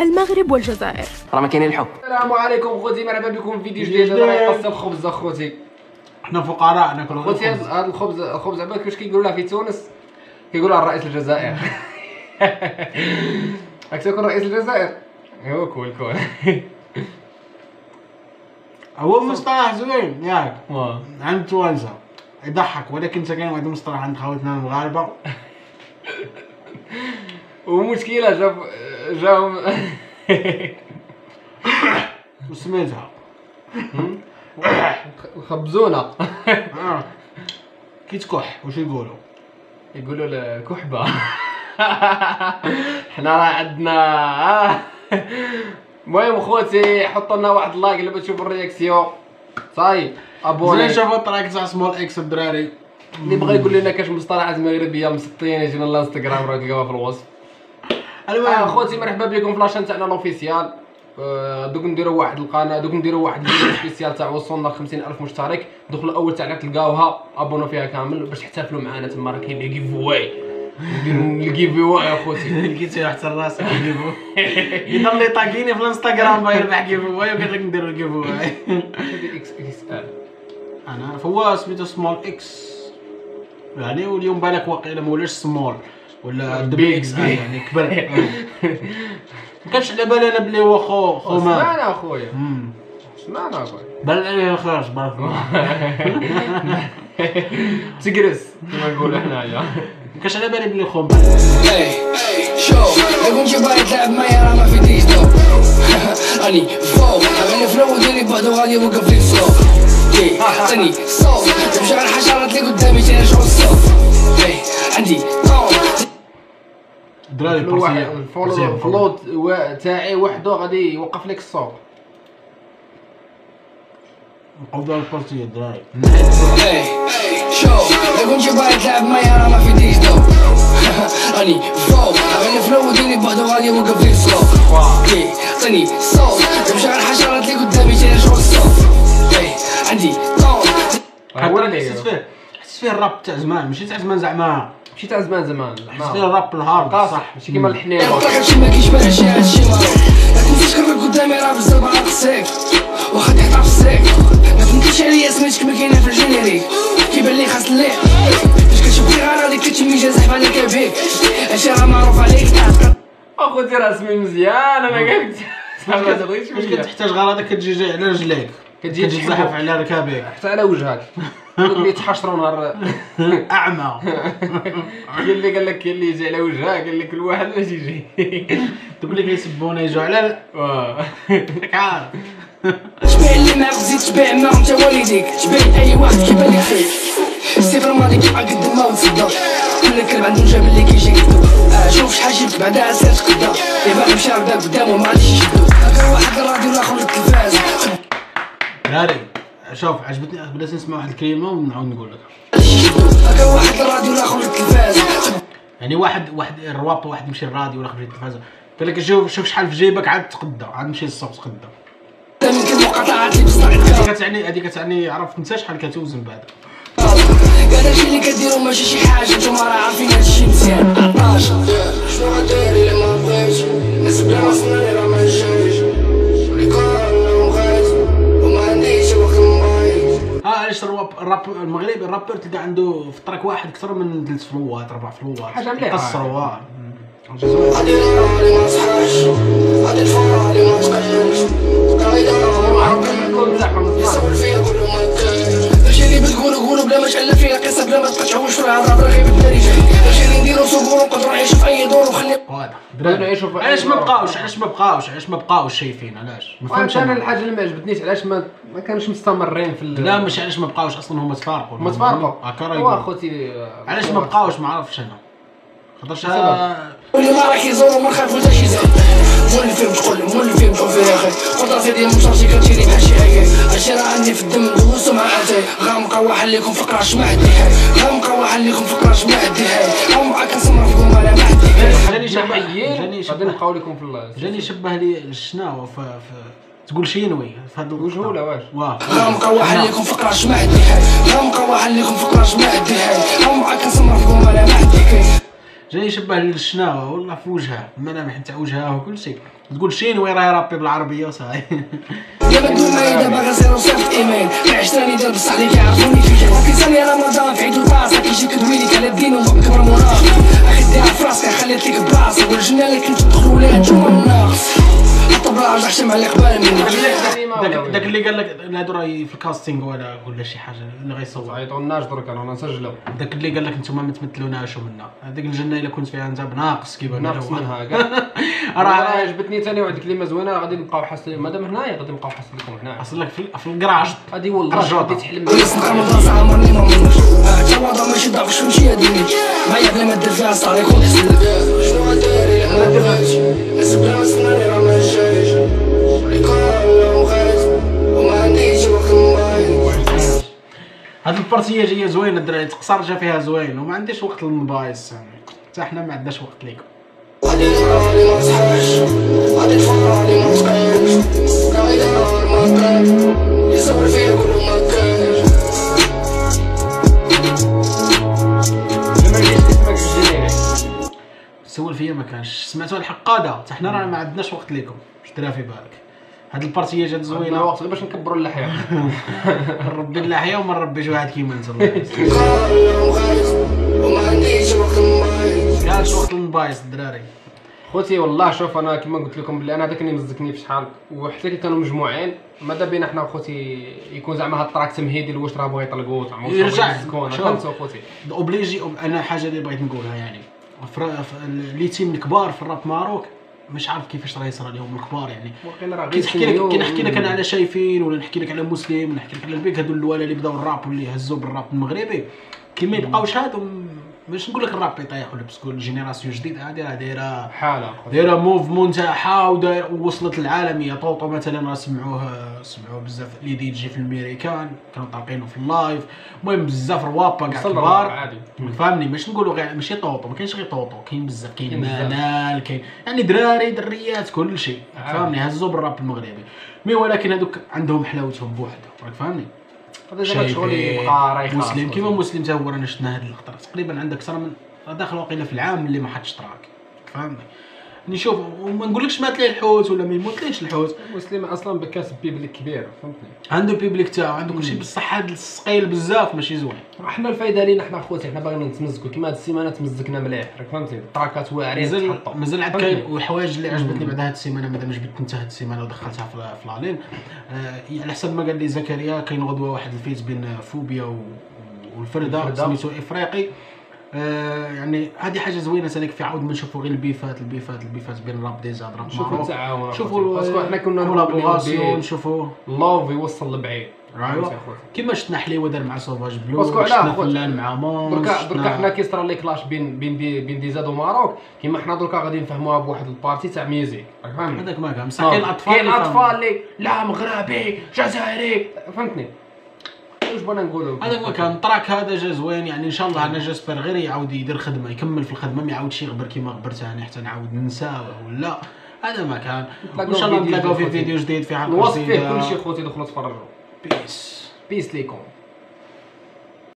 المغرب والجزائر. راه ما كاينين الحب. السلام عليكم خوتي، مرحبا بكم في فيديو جديد. راه قص الخبز اخوتي، حنا فقراء ناكلوا خوتي. هذا الخبز عباك كيفاش كيقولوا لها في تونس؟ كيقولوا على رئيس الجزائر. راك تاكل رئيس الجزائر؟ ايوا كول. هو مصطلح زوين ياك واه عند التوانسه يضحك، ولكن كاين واحد المصطلح عند خواتنا المغاربه ومشكله جاهم وسميتها خبزونا. كي تكح واش يقولوا؟ يقولوا الكحبه. حنا راه عندنا. المهم خوتي، حطوا لنا واحد لايك اللي بغيتو تشوفوا الرياكسيون. صاي ابوني. زين شوفوا الطريق تاع سمول اكس الدراري اللي بغى يقول لنا كاش مصطلحات مغربيه مسطين يجينا الانستغرام، راه تلقاوها في الوصف. المهم خوتي مرحبا بكم في لاشين تاعنا لوفيسيال. دوك نديروا واحد القناه، دوك نديروا واحد الفيديو سبيسيال تاع وصلنا 50,000 مشترك. دخلوا اول تاعنا تلقاوها، ابونوا فيها كامل باش تحتفلوا معنا. تما راه كاين لي جيف واي، نديروا الجيف واي اخوتي. لقيتي حتى راسك كيفو يضل لي طاقيني في الانستغرام باغي يربح كيفو واي وقال لك نديروا الكيفو واي. اكس ال انا فهو سميتو سمول اكس يعني، واليوم بالك واقيلا ما ولاش سمول ولا دبل اكس يعني كبر. ما كانش على بالي انا بلي هو خو ما سمعنا اخويا، سمعنا اخويا. بان عليه خلاص بارك الله. تقرس كما نقولوا حنايا. ما كانش على بالي بلي خو شوف لو كنت باغي تلعب معايا راه ما فيديش دو. راني فوق غني فلو ديالي بوحدو غادي يوقف لي الصوت. عطيني صوت تمشي على الحشرات اللي قدامي تاني شغل الصوت. عندي طون دراري الفلوت تاعي وحده غادي يوقف لك الصوت. نقضوا البارتيه دراري. شوف لو كنت باغي تلعب معايا راه ما فيديش دو. راني فوق غني فلو ديالي بوحدو غادي يوقف لي الصوت. عطيني صوت تمشي على الحشرات اللي قدامي تاني شغل الصوت. عندي طون حسيت فيه الراب تاع زمان، ماشي تاع زمان زعما، ماشي تاع زمان حسيت فيه الراب الهارد صح، ماشي كيما الحنين. هادشي ما كيشبهش هادشي معروف. ما تمشيش كبر قدامي راه بالزربه غنقصيك واخا تحطها في السريك. ما تنكرش عليا سميتك ما كاينه في الجينيريك، كيبان لي خاص الليق. فاش كتشوفني غير هذيك كتمي زحف عليك بيك، هادشي راه معروف عليك. اخوتي راه سمي مزيان، انا قلت ما تبغيش فاش كتحتاج غير هذاك كتجي جاي على رجليك، كتجي تزحف على ركابك حتى على وجهك. اللي تحشروا نهار اعمى. قال لك اللي يجي على وجهك، قال لك الواحد باش يجي. تقول لك يسبونا يجوا على راك عارف. تبيع اللي معاك زيد تبيع معاهم انت والديك، تبيع اي واحد كيبان لك فيك. السيف الماضي كيبقى قد ما وتصدق، كل كلب عنده جاب اللي كيجي يكذب. شوف شحال جبت بعدها سيرت قدا، يبان مشى بدا قدامه ما غاديش يشدو. هكا واحد الراديو الاخر للتلفاز. دراري شوف عجبتني، بلاتي نسمع واحد الكلمه ونعاود نقول لك. هكا واحد الراديو الاخر للتلفاز. يعني واحد الرواب، واحد يمشي للراديو ولا يمشي للتلفاز، قال لك شوف شحال في جيبك، عاد تقدا، عاد مشي للسوق تقدا. يمكن مقاطعات اللي بصح هذه كتعني عرفت انت شحال كتوزن بعدا. كاع داكشي اللي كديرو ماشي شي حاجه، نتوما راه عارفين هادشي مزيان. 14 شنو غدير الا ما بغيتش الناس بلا ما صناني راه ما جايش ريكورد وغايت وما عنديش وقت مبغيت. علاش الراب المغربي الرابر تلقى عنده في التراك واحد اكثر من 3 فلوات 4 فلوات، حاجه مليحه قصروا غادي نهاري ما صحاش، غادي نفرالي ما تقلش، يصور فيا كله ما كاينش. داكشي اللي بتقولو قولو بلا ما تألف فيها قصة، بلا ما تقطعوش في العرب راه غير بالداري جاي. داكشي اللي نديرو سوقو نقدرو نعيشو في أي دور وخلي علاش ما بقاوش شايفين، علاش ما فهمتش انا. الحاجه اللي ما عجبتنيش علاش ما كانوش مستمرين في لا ماشي علاش ما بقاوش اصلا، هما تفارقوا هكا راه هو اخوتي. علاش ما بقاوش ما عرفتش انا، خاطرش واللي ما راح يزورو ما نخافو حتى شي زاد. مول اللي فيهم تقول مول اللي فيهم تقول فيها خير، قدرتي ديال مشارتي كتجيني بحال شي هكاك. هادشي راه عندي في الدم دوزو مع اتاي، غنبقى واحد ليكم فكراش ما عندي حال، غنبقى واحد ليكم فكراش ما عندي حال. او معاك كنسمر فيكم انا ما عندي. غادي نبقاو لكم في جاني شبه لي الشناوه في تقول شينوي في هاد وجهه ولا واش؟ غنبقى واحد ليكم فكراش ما عندي حال، غنبقى واحد ليكم فكراش ما عندي حال. او معاك كنسمر فيكم انا ما عندي كاين. جاي يشبه للشناوه والله في وجهه الملامح تاع وجهه وكل شيء. تقول شينوي راه يرابي بالعربيه صاي. يا بدو ما دابا غنصير صيفط ايميل ما عشتاني دار بصح اللي كيعرفوني في الجهل كيسالي رمضان في عيد الباص كيجي كدويلك على الدين وما كبر مرافق اخديها في راسك خليت لك بلاصه والجنه اللي كنت تدخلوا ليها نتوما الناقص الطبله رجع شمع اللي قبال منك داك اللي قال لك هادو راه في الكاستينغ ولا شي حاجه اللي غيصور عيطولناش درك انا نسجلو. داك اللي قال لك نتوما ما تمثلوناش منا هذيك الجنه الا كنت فيها انت بناقص كيبان ناقص منها كاع. راه عجبتني ثاني واحد الكلمه زوينه غادي نبقاو حاسين مادام هنايا غادي نبقاو حاسين لكم هنايا. اصل لك في الكراج هادي والله غادي تحلم الناس رمضان عمرني ما منك التواضع ماشي ضعف شو مشي هاديني ما بلا ما دير فيها صار يكون حسن شنو غديري انا ما درتش حسب بلا ما سناني راه ما جايش يكون خارج وما عنديش وقت الموبايل. هاد البارتيه جايه زوينه الدراري تقصر جا فيها زوين وما عنديش وقت للموبايل يعني حتى حنا ما عندناش وقت ليكم. غادي نهاري ما تصحاش غادي تفرحني ما تقيمش راهي نهار ما قيم يصبر فيا كل ما كاينش. لما جيت اسمك الجنيه سول فيا ما كانش سمعتوا الحقاده حتى حنا راه ما عندناش وقت ليكم باش ديرها في بالك. هاد البارتيه جات زوينه زوينه وقت باش نكبروا اللحيه. نربي اللحيه وما نربيش واحد كيما انت الله يسلمك. يكون خارج وما عنديش وقت الموبايل. كانش وقت الموبايل الدراري. خوتي والله شوف انا كما قلت لكم بلي انا هذاك اللي مزكني في شحال وحتى كي كانوا مجموعين ماذا بينا حنا خوتي يكون زعما هاد التراك تمهيدي واش راه بغا يطلقوا زعما يرجع. فهمتوا خوتي. اوبليجي انا حاجه اللي بغيت نقولها يعني لي تيم الكبار في الراب ماروك مش عارف كيفاش راه يصرى لهم الكبار يعني. كي نحكي لك انا على شايفين ولا نحكي لك على مسلم نحكي لك على البيك هذو الاولى اللي بداو الراب واللي هزوا بالراب المغربي كي ما يبقاوش هادو باش نقول لك الراب يطيح ولا باسكو الجينيراسيون الجديد هادي راه دايره موفمون تاعها ووصلت العالميه. طوطو مثلا راه سمعوه بزاف لي دي جي في الامريكان كانوا طالقينه في اللايف. المهم بزاف روابا كاع كبار فهمني مش نقولوا غير ماشي طوطو ما كاينش غير طوطو كاين بزاف كاين منال كاين يعني دراري دريات كل شيء فهمني هزوا بالراب المغربي مي ولكن هذوك عندهم حلاوتهم بوحدهم راك فهمني. هذا شغل يبقى رايح مسلم كيما مسلم تا هو رانا شفنا هاد اللقطه تقريبا عندك اكثر من داخل واقيلا في العام اللي ما حطش تراك فهمني. نشوف وما نقولكش مات ليه الحوت ولا ما يموتليش الحوت. مسلم اصلا بكاسب بيبليك كبير فهمتني عنده بيبليك تاعو عنده كلشي بصح هاد الثقيل بزاف ماشي زوين. حنا الفايده لينا حنا خوتي حنا باغيين نتمزكوا كيما هاد السيمانه تمزكنا مليح راك فهمتي التراكات واعرين تحطوا مازال عاد كاين والحوايج اللي عجبتني بعد هاد السيمانه مادام جبت انت هاد السيمانه ودخلتها في لالين على حسب ما قال لي زكريا كاين غدوه واحد الفيت بين فوبيا والفرده سميتو افريقي. يعني هذه حاجه زوينه ثاني في عاود ما نشوفوا غير البيفات بين الراب ديزاد راب نشوفوا التعاون نشوفوا باسكو حنا كنا كولابوراسيون نشوفوا لوف يوصل لبعيد ايوا كيما شفنا حليوه دار مع سوفاج بلو باسكو شفنا فلان مع مونس دركا حنا كيصرى لي كلاش بين ديزاد وماروك كيما حنا دركا غادي نفهموها بواحد البارتي تاع ميوزيك راك فاهم هذاك ما كان بصح كاين اطفال اللي لا مغربي جزائري فهمتني واش بغينا نقولوا. هذا هو كان التراك هذا جا زوين يعني ان شاء الله انا جاسبر غير يعاود يدير خدمه يكمل في الخدمه ما يعاودش يغبر كيما غبر ثاني حتى نعاود ننساه ولا هذا ما كان. وان شاء الله نتلاقاو في فيديو جديد في حلقه جديده نوصف فيه كلشي خوتي دخلوا تفرجوا. بيس ليكم.